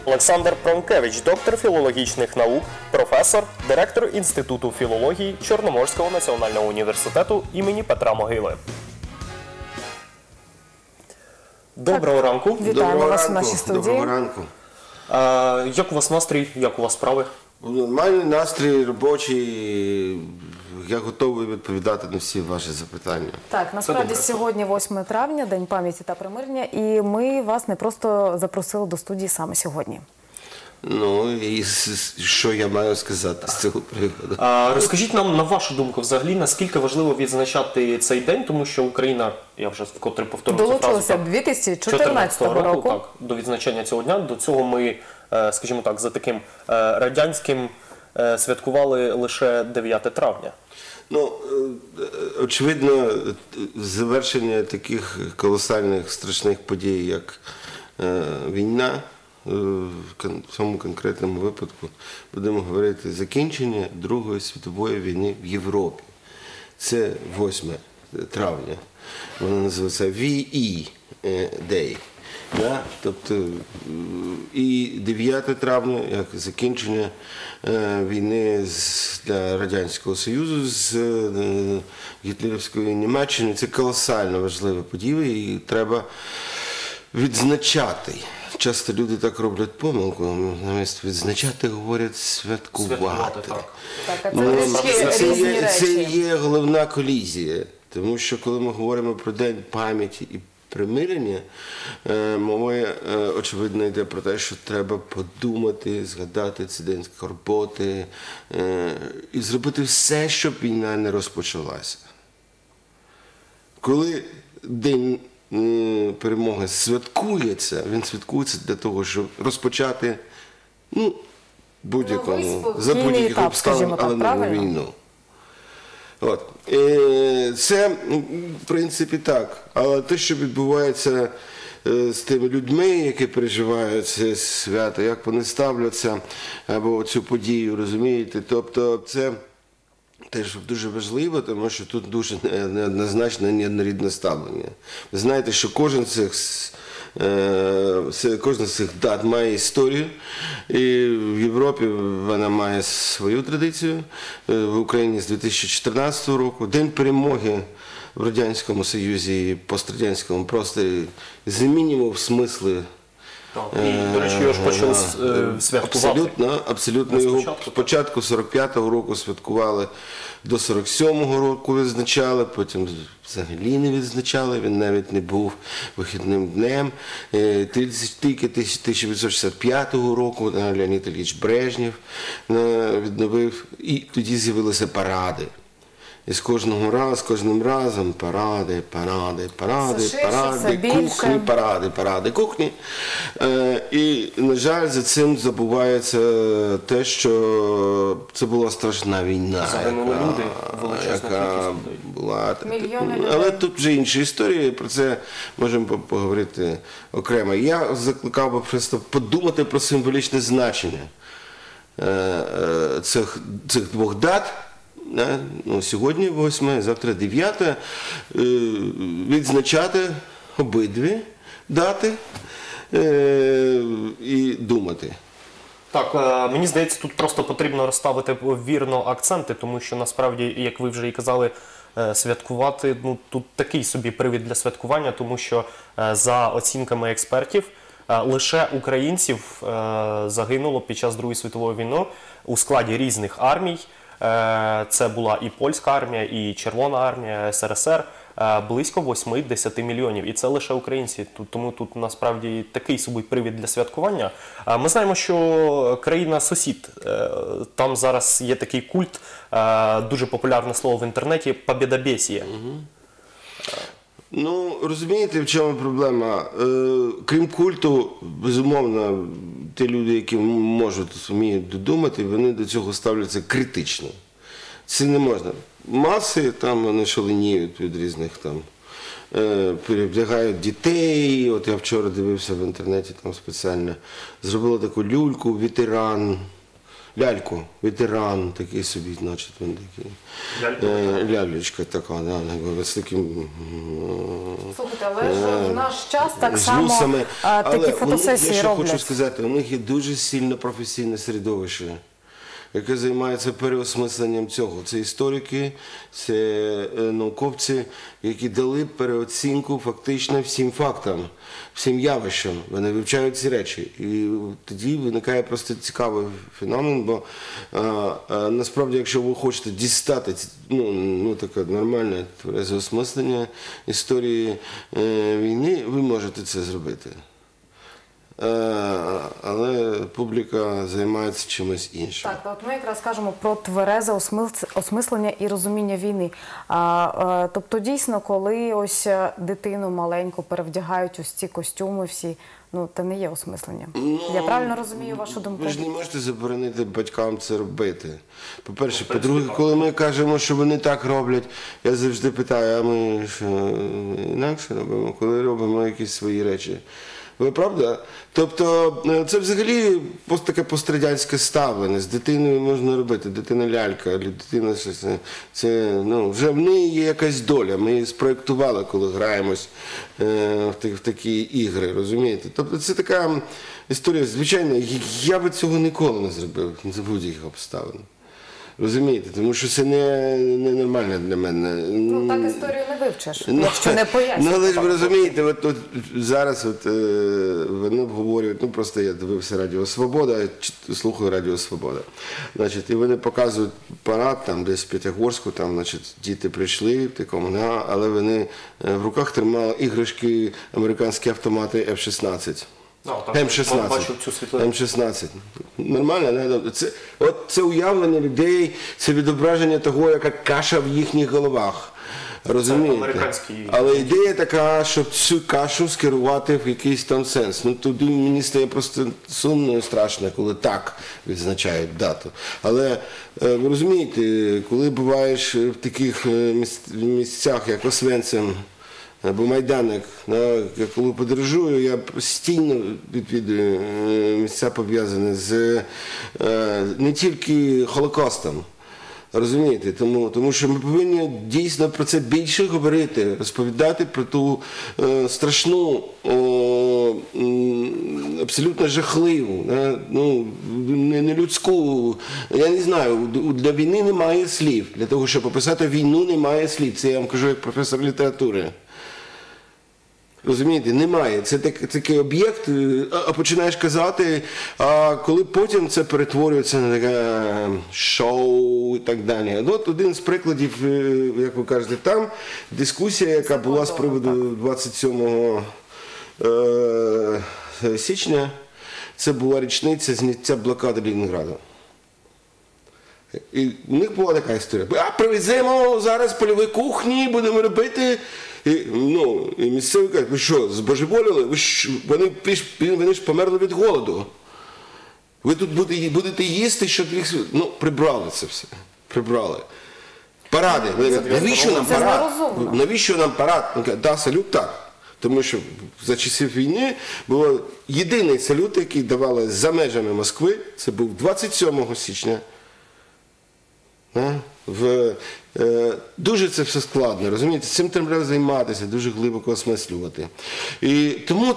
Олександр Пронкевич, доктор філологічних наук, професор, директор Інституту філології Чорноморського національного університету імені Петра Могили. Доброго ранку. Вітаємо вас у нашій студії. Доброго ранку. Як у вас настрій, як у вас справи? Нормальний настрій, робочий. Я готовий відповідати на всі ваші запитання. Так, насправді сьогодні 8 травня, День пам'яті та примирення, і ми вас не просто запросили до студії саме сьогодні. Ну, і що я маю сказати з цього приводу? Розкажіть нам, на вашу думку, взагалі, наскільки важливо відзначати цей день, тому що Україна, я вже вкотре повторюю цю фразу, долучилася 2014 року. Так, до відзначення цього дня. До цього ми, скажімо так, за таким радянським святкували лише 9 травня. Ну, очевидно, завершення таких колосальних, страшних подій, як війна, в цьому конкретному випадку будемо говорити закінчення Другої світової війни в Європі. Це 8 травня. Воно називається VE Day. Да? Тобто, і 9 травня, як закінчення війни для Радянського Союзу з гітлерівською Німеччиною, це колосально важлива подія, і треба відзначати. Часто люди так роблять помилку, замість відзначати говорять святкувати. Це є головна колізія, тому що коли ми говоримо про День пам'яті і примирення, мова, очевидно, йде про те, що треба подумати, згадати цей день скорботи і зробити все, щоб війна не розпочалася. Коли День перемоги святкується, він святкується для того, щоб розпочати за будь-яких обставин, але не війну. От. Це, в принципі, так. Але те, що відбувається з тими людьми, які переживають це свято, як вони ставляться або цю подію, розумієте, тобто це теж дуже важливо, тому що тут дуже неоднозначне, неоднорідне ставлення. Ви знаєте, що кожна з цих дат має історію, і в Європі вона має свою традицію, в Україні з 2014 року. День перемоги в Радянському Союзі і пострадянському просторі замінював смисли. І, до речі, його ж почали святкувати. Абсолютно. Його спочатку 45-го року святкували, до 47-го року відзначали, потім взагалі не відзначали, він навіть не був вихідним днем. Тільки 1965 року Леонід Ілліч Брежнєв відновив, і тоді з'явилися паради. І з кожним разом паради, кухні. І, на жаль, за цим забувається те, що це була страшна війна. Загинули люди, величезна кількість. Але тут вже інші історії, про це можемо поговорити окремо. Я закликав би просто подумати про символічне значення цих двох дат. Сьогодні 8, завтра 9, відзначати обидві дати і думати. Так, мені здається, тут просто потрібно розставити вірно акценти, тому що насправді, як ви вже і казали, святкувати, тут такий собі привід для святкування, тому що за оцінками експертів, лише українців загинуло під час Другої світової війни у складі різних армій. Це була і польська армія, і Червона армія, СРСР, близько 8-10 мільйонів. І це лише українці, тому тут насправді такий собі привід для святкування. Ми знаємо, що країна-сусід, там зараз є такий культ, дуже популярне слово в інтернеті – «побєдобєсія». Розумієте, в чому проблема? Крім культу, безумовно, ті люди, які можуть, вміють додумати, вони до цього ставляться критично. Це не можна. Маси, там вони шаленіють від різних там, перевдягають дітей. От я вчора дивився в інтернеті, там спеціально зробили таку люльку, ветеран. Ляльку, ветеран, такий собі, значить, він такий. Лялечка така, з таким Слухайте, але ж в наш час так з само вусами. такі Але фотосесії я що роблять. хочу сказати, у них є дуже сильне професійне середовище, яке займається переосмисленням цього. Це історики, це науковці, які дали переоцінку фактично всім фактам, всім явищам. Вони вивчають ці речі. І тоді виникає просто цікавий феномен, бо насправді, якщо ви хочете дістати таке нормальне тверезе осмислення історії війни, ви можете це зробити. Але публіка займається чимось іншим. Так, от ми якраз кажемо про тверезе осмислення і розуміння війни. Тобто, дійсно, коли ось дитину маленьку перевдягають ось ці костюми всі, це не є осмисленням. Я правильно розумію вашу думку? Ви ж не можете заборонити батькам це робити. По-перше. По-друге, коли ми кажемо, що вони так роблять, я завжди питаю, а ми що, інакше робимо, коли робимо якісь свої речі. Ви правда? Тобто це взагалі таке пострадянське ставлення. З дитиною можна робити, дитина лялька, дитина щось. Це вже в неї є якась доля. Ми її спроєктували, коли граємось в такі ігри, розумієте? Тобто це така історія, звичайно, я би цього ніколи не зробив, за будь-яких обставин. Розумієте? Тому що це не нормально для мене. Так історію не вивчиш, якщо не пояснюєш. Але ж ви розумієте, от зараз вони обговорюють, просто я дивився Радіо Свобода, слухаю Радіо Свобода. І вони показують парад, там десь в П'ятигорську, діти прийшли в такому, але вони в руках тримали іграшки, американські автомати F-16. М-16. Нормально? Це уявлення людей, це відображення того, яка каша в їхніх головах. Розумієте? Але ідея така, щоб цю кашу скерувати в якийсь там сенс. Тоді мені стає просто сумно і страшно, коли так відзначають дату. Але ви розумієте, коли буваєш в таких місцях, як Освенцим, або Майданик, коли подорожую, я постійно відвідую місця пов'язані з не тільки Холокостом, розумієте, тому що ми повинні дійсно про це більше говорити, розповідати про ту страшну, абсолютно жахливу, нелюдську, я не знаю, для війни немає слів, для того, щоб описати війну, немає слів, це я вам кажу як професор літератури. Розумієте, немає. Це такий об'єкт, а починаєш казати, а коли потім це перетворюється на таке шоу і так далі. От один з прикладів, як ви кажете, там дискусія, яка була з приводу 27 січня, це була річниця зняття блокади Ленінграда. І у них була така історія. Привеземо зараз польові кухні, будемо робити. І місцеві кажуть, ви що, збожеволіли? Вони ж померли від голоду. Ви тут будете їсти, щоб їх... прибрали це все. Прибрали. Паради. Навіщо нам парад? Навіщо нам парад? Да, салют так. Тому що за часів війни був єдиний салют, який давали за межами Москви. Це був 27 січня. Дуже це все складно, розумієте? Цим треба займатися, дуже глибоко осмислювати. І тому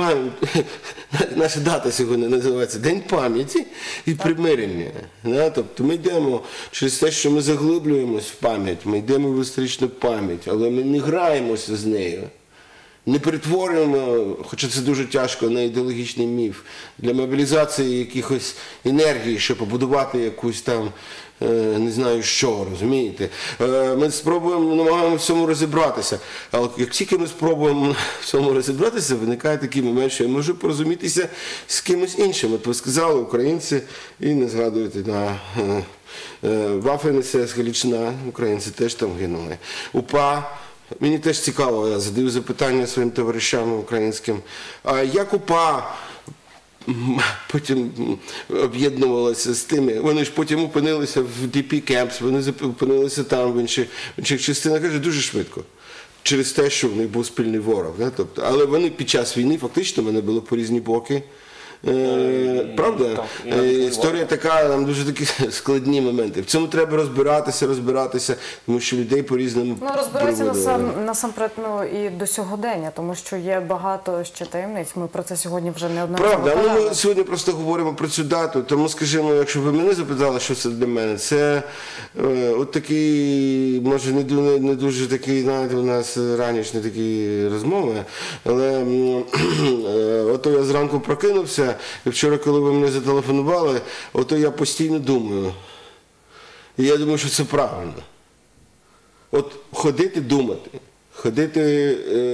наша дата сьогодні називається День пам'яті і примирення. Тобто ми йдемо через те, що ми заглиблюємось в пам'ять, ми йдемо в історичну пам'ять, але ми не граємося з нею. Не перетворюємо, хоча це дуже тяжко, на ідеологічний міф, для мобілізації якихось енергії, щоб побудувати якусь там, не знаю що, розумієте. Ми намагаємося в цьому розібратися. Але як тільки ми спробуємо в цьому розібратися, виникає такий момент, що я можу порозумітися з кимось іншим. От ви сказали, українці, і не згадуєте, Вафен-СС, Галичина, українці теж там гинули. УПА. Мені теж цікаво, я задаю запитання своїм товаришам українським, а як УПА потім об'єднувалася з тими, вони ж потім опинилися в DP Camps, вони опинилися там, в інших частинах, каже, дуже швидко, через те, що в них був спільний ворог. Тобто, але вони під час війни, фактично, вони були по різні боки, Правда? так, і навіть Історія така, там дуже такі складні моменти. В цьому треба розбиратися, тому що людей по-різному Ну, розбиратися приводили. насамперед і до сьогодення, тому що є багато ще таємниць. Ми про це сьогодні вже неодноразово Правда, казали. ми сьогодні просто говоримо про цю дату, тому, скажімо, якщо ви мене запитали, що це для мене, це от такий, може не дуже такий, знаєте, у нас ранішні такі розмови, але ото я зранку прокинувся, і вчора, коли ви мене зателефонували, ото я постійно думаю. І я думаю, що це правильно. От ходити думати. Ходити,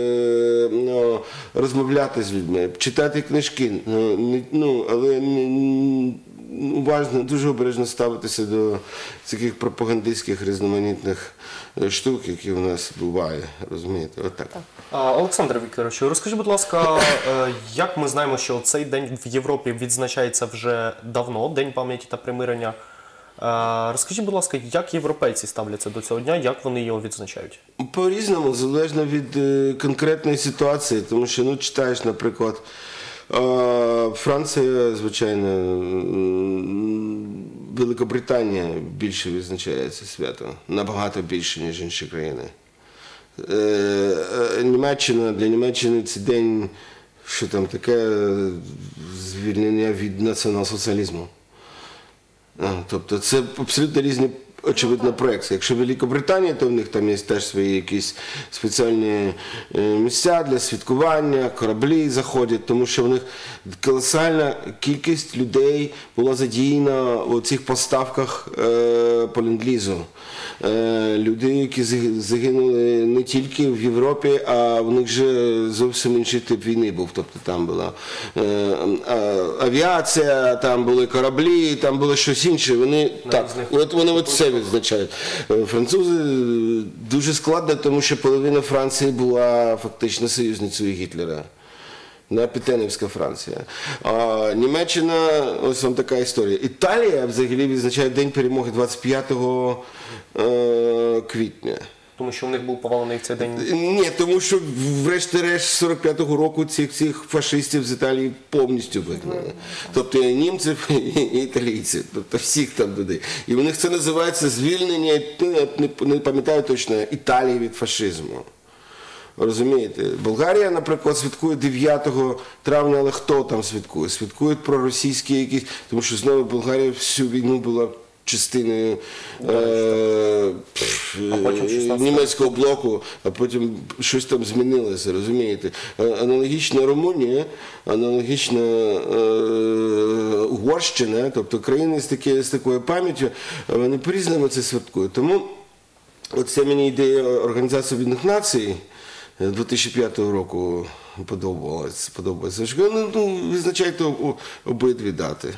розмовляти з людьми, читати книжки, але уважно, дуже обережно ставитися до таких пропагандистських різноманітних штук, які в нас бувають, розумієте, отак. Олександр Вікторович, розкажіть, будь ласка, як ми знаємо, що цей день в Європі відзначається вже давно, День пам'яті та примирення. Розкажіть, будь ласка, як європейці ставляться до цього дня, як вони його відзначають? По-різному, залежно від конкретної ситуації, тому що, читаєш, наприклад, Франція, звичайно, Великобританія більше відзначає це свято, набагато більше, ніж інші країни. Німеччина, для Німеччини це день, що там таке, звільнення від націонал-соціалізму. Тобто це абсолютно різні, очевидно, проекції. Якщо Великобританія, то в них там є теж свої якісь спеціальні місця для святкування, кораблі заходять, тому що в них колосальна кількість людей була задіяна у цих поставках по ленд-лізу. Люди, які загинули не тільки в Європі, а в них же зовсім інший тип війни був. Тобто там була авіація, там були кораблі, там було щось інше. Вони вони все відзначають. Французи дуже складно, тому що половина Франції була фактично союзницею Гітлера. Пітенівська Франція. А Німеччина, ось вам така історія. Італія взагалі відзначає День перемоги 25 квітня. Тому що у них був повалений в цей день. Ні, тому що врешті-решт 45-го року цих фашистів з Італії повністю вигнали. Тобто і німців, і італійців, тобто всіх там туди. І у них це називається звільнення, не пам'ятаю точно, Італії від фашизму. Розумієте? Болгарія, наприклад, святкує 9 травня, але хто там святкує? Святкують проросійські якісь, тому що знову Болгарія всю війну була частиною німецького блоку, а потім щось там змінилося, розумієте? Аналогічно Румунія, аналогічно Угорщина, тобто країни з такою пам'яттю, вони по-різному це святкують. Тому оце мені ідея Організації Об'єднаних Націй 2005 року подобається. Визначайте обидві дати.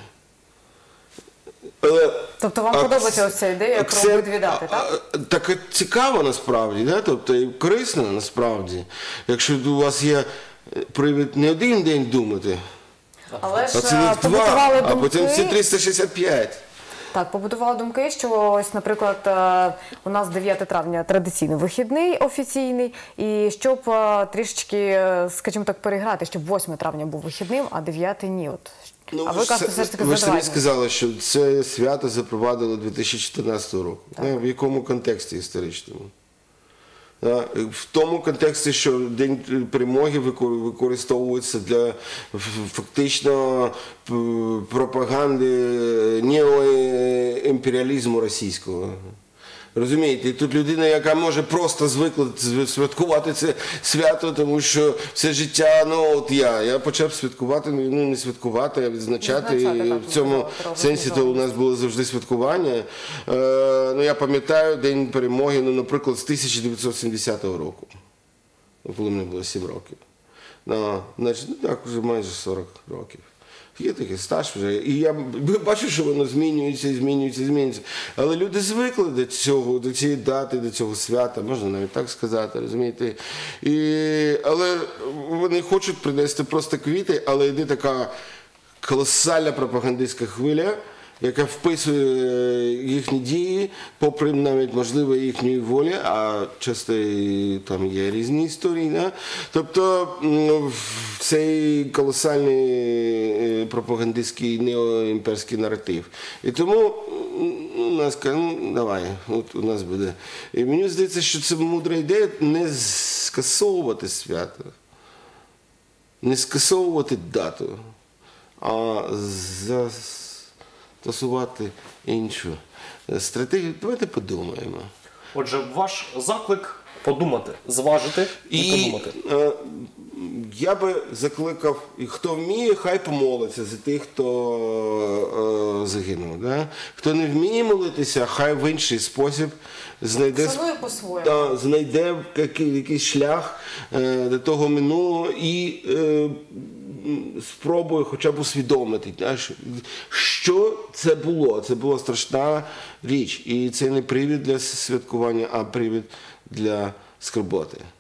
Тобто вам подобається ось ця ідея про обидві дати, так? Так цікаво насправді, да? Тобто і корисно насправді, якщо у вас є привід не один день думати, Але а ж цілих побудували два, а потім всі думки. 365. Так, побудували думки, що ось, наприклад, у нас 9 травня традиційно вихідний офіційний, і щоб трішечки, скажімо так, переграти, щоб 8 травня був вихідним, а 9 ні. От. А ви кажете, все ж таки ви ж самі задавання. сказали, що це свято запровадили 2014 року. В якому контексті історичному? В тому контексті, що День перемоги використовується для фактично пропаганди неоімперіалізму російського. Розумієте, і тут людина, яка може просто звикла святкувати це свято, тому що все життя, я почав святкувати, не святкувати, а відзначати. І в цьому сенсі то у нас було завжди святкування. Я пам'ятаю День перемоги, наприклад, з 1970 року, коли мені було 7 років. Так, вже майже 40 років. Є такий стаж вже. І я бачу, що воно змінюється. Але люди звикли до цієї дати, до цього свята, можна навіть так сказати, розумієте. Але вони хочуть принести просто квіти, але йде така колосальна пропагандистська хвиля, яка вписує їхні дії, попри навіть можливо їхньої волі, а часто і там є різні історії. Да? Тобто цей колосальний пропагандистський неоімперський наратив. І тому у нас кажуть, ну давай, от у нас буде. І мені здається, що це мудра ідея не скасовувати свято, не скасовувати дату, а застосувати іншу стратегію. Давайте подумаємо. Отже, ваш заклик подумати, зважити і подумати. Я би закликав, і хто вміє, хай помолиться за тих, хто загинув. Да? Хто не вміє молитися, хай в інший спосіб знайде, Цінує по-своєму. знайде якийсь шлях до того минулого і спробує хоча б усвідомити, що це було. Це була страшна річ. І це не привід для святкування, а привід для скорботи.